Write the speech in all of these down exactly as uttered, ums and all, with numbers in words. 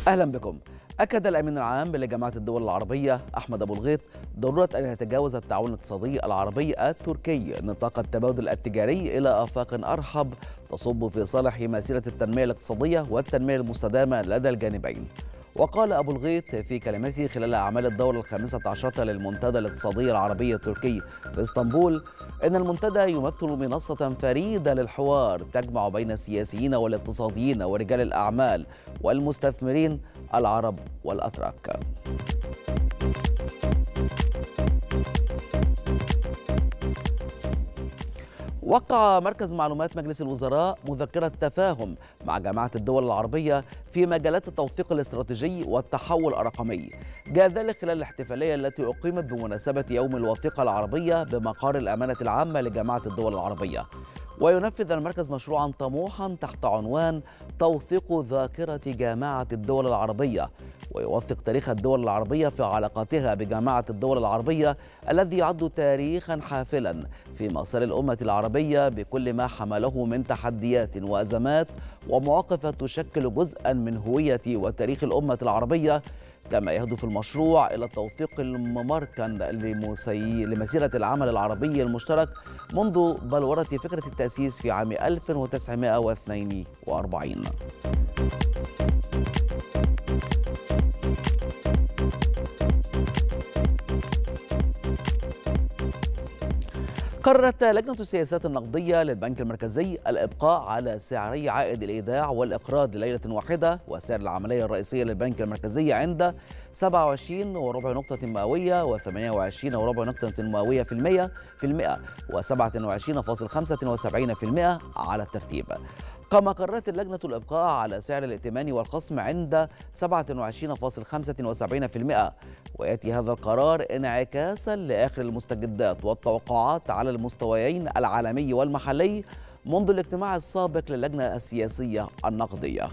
أهلا بكم. أكد الأمين العام لجامعة الدول العربية أحمد أبو الغيط ضرورة أن يتجاوز التعاون الاقتصادي العربي التركي نطاق التبادل التجاري إلى آفاق أرحب تصب في صالح مسيرة التنمية الاقتصادية والتنمية المستدامة لدى الجانبين. وقال أبو الغيط في كلمته خلال أعمال الدورة الخامسة عشرة للمنتدى الاقتصادي العربي التركي في اسطنبول إن المنتدى يمثل منصة فريدة للحوار تجمع بين السياسيين والاقتصاديين ورجال الأعمال والمستثمرين العرب والأتراك. وقع مركز معلومات مجلس الوزراء مذكرة تفاهم مع جامعة الدول العربية في مجالات التوثيق الاستراتيجي والتحول الرقمي. جاء ذلك خلال الاحتفالية التي أقيمت بمناسبة يوم الوثيقة العربية بمقر الأمانة العامة لجامعة الدول العربية. وينفذ المركز مشروعا طموحا تحت عنوان توثيق ذاكرة جامعة الدول العربية، ويوثق تاريخ الدول العربية في علاقاتها بجامعة الدول العربية الذي يعد تاريخا حافلا في مسار الأمة العربية بكل ما حمله من تحديات وأزمات ومواقف تشكل جزءا من هوية وتاريخ الأمة العربية. كما يهدف المشروع إلى التوثيق الممركن لمسيرة العمل العربي المشترك منذ بلورة فكرة التأسيس في عام ألف وتسعمائة واثنين وأربعين. قررت لجنة السياسات النقدية للبنك المركزي الإبقاء على سعري عائد الإيداع والإقراض لليلة واحدة وسعر العملية الرئيسية للبنك المركزي عند سبعة وعشرين وربع نقطة مئوية وثمانية وعشرين وربع نقطة مئوية في المئة في المئة وسبعة وعشرين فاصلة خمسة وسبعين في المئة على الترتيب. كما قررت اللجنة الإبقاء على سعر الائتمان والخصم عند سبعة وعشرين فاصلة خمسة وسبعين في المئة. ويأتي هذا القرار انعكاسا لآخر المستجدات والتوقعات على المستويين العالمي والمحلي منذ الاجتماع السابق للجنة السياسية النقدية.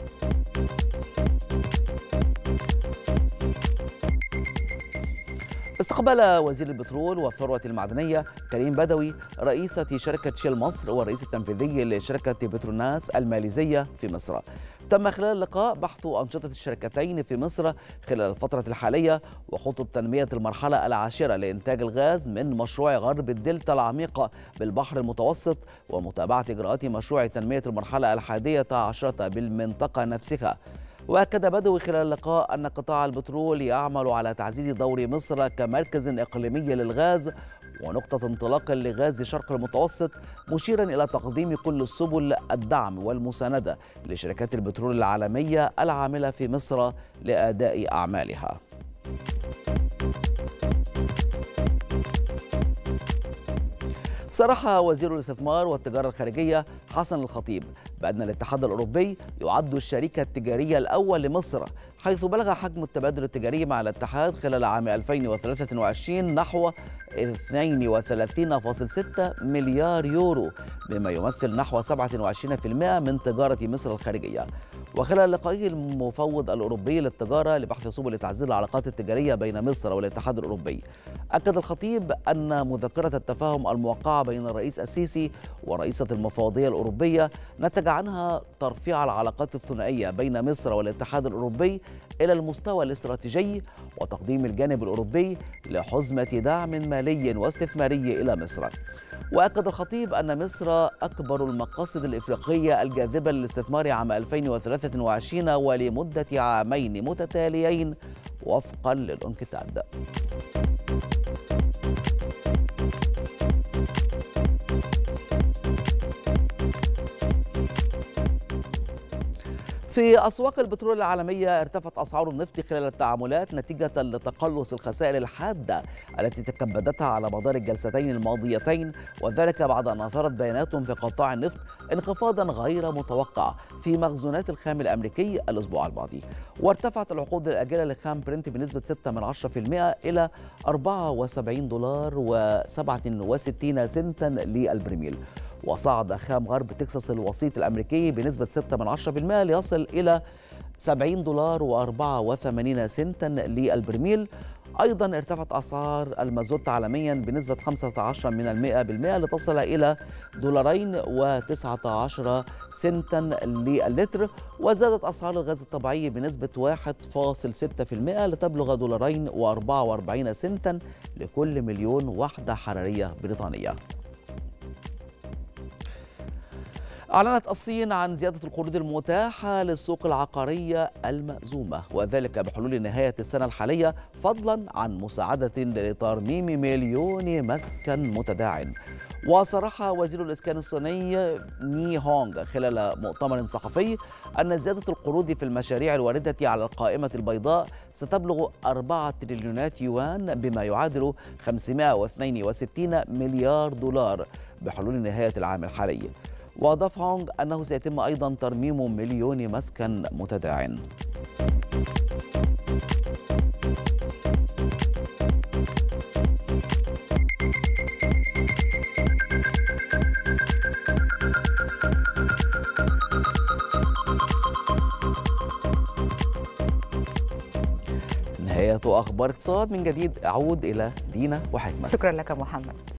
استقبل وزير البترول والثروة المعدنية كريم بدوي رئيسة شركة شيل مصر والرئيس التنفيذي لشركة بتروناس الماليزية في مصر. تم خلال اللقاء بحث أنشطة الشركتين في مصر خلال الفترة الحالية وخطط تنمية المرحلة العاشرة لإنتاج الغاز من مشروع غرب الدلتا العميقة بالبحر المتوسط ومتابعة إجراءات مشروع تنمية المرحلة الحادية عشرة بالمنطقة نفسها. وأكد بدوي خلال اللقاء أن قطاع البترول يعمل على تعزيز دور مصر كمركز إقليمي للغاز ونقطة انطلاق لغاز شرق المتوسط، مشيرا إلى تقديم كل سبل الدعم والمساندة لشركات البترول العالمية العاملة في مصر لأداء أعمالها. صرح وزير الاستثمار والتجارة الخارجية حسن الخطيب بأن الاتحاد الأوروبي يعد الشريك التجاري الأول لمصر، حيث بلغ حجم التبادل التجاري مع الاتحاد خلال عام ألفين وثلاثة وعشرين نحو اثنين وثلاثين فاصلة ستة مليار يورو، بما يمثل نحو سبعة وعشرين بالمئة من تجارة مصر الخارجية. وخلال لقائه المفوض الأوروبي للتجارة لبحث سبل تعزيز العلاقات التجارية بين مصر والاتحاد الأوروبي، أكد الخطيب أن مذكرة التفاهم الموقعة بين الرئيس السيسي ورئيسة المفوضية الأوروبية نتج عنها ترفيع العلاقات الثنائية بين مصر والاتحاد الأوروبي إلى المستوى الاستراتيجي وتقديم الجانب الأوروبي لحزمة دعم مالي واستثماري إلى مصر. وأكد الخطيب أن مصر أكبر المقاصد الإفريقية الجاذبة للاستثمار عام ألفين وثلاثة وعشرين ولمدة عامين متتاليين وفقا للأنكتاد. في أسواق البترول العالمية ارتفعت أسعار النفط خلال التعاملات نتيجة لتقلص الخسائر الحادة التي تكبدتها على مدار الجلستين الماضيتين، وذلك بعد أن أثارت بيانات في قطاع النفط انخفاضا غير متوقع في مخزونات الخام الأمريكي الأسبوع الماضي. وارتفعت العقود الآجلة لخام برنت بنسبة ستة من عشرة في المئة إلى أربعة وسبعين دولار وسبعة وستين سنتا للبرميل. وصعد خام غرب تكساس الوسيط الأمريكي بنسبة ستة من عشرة بالمئة ليصل إلى سبعين دولار وأربعة وثمانين سنتا للبرميل. أيضا ارتفعت أسعار المازوت عالميا بنسبة خمسة عشر من المئة بالمئة لتصل إلى دولارين وتسعة عشر سنتا للتر، وزادت أسعار الغاز الطبيعي بنسبة واحد فاصل ستة بالمئة لتبلغ دولارين وأربعة وأربعين سنتا لكل مليون وحدة حرارية بريطانية. أعلنت الصين عن زيادة القروض المتاحة للسوق العقارية المأزومة، وذلك بحلول نهاية السنة الحالية، فضلا عن مساعدة لترميم مليون مسكن متداعٍ. وصرح وزير الإسكان الصيني ني هونغ خلال مؤتمر صحفي أن زيادة القروض في المشاريع الواردة على القائمة البيضاء ستبلغ أربعة تريليونات يوان، بما يعادل خمسمائة واثنين وستين مليار دولار بحلول نهاية العام الحالي. وأضاف هونغ أنه سيتم أيضا ترميم مليون مسكن متداعٍ. نهاية أخبار اقتصاد. من جديد أعود إلى دينا وحكمة. شكرا لك محمد.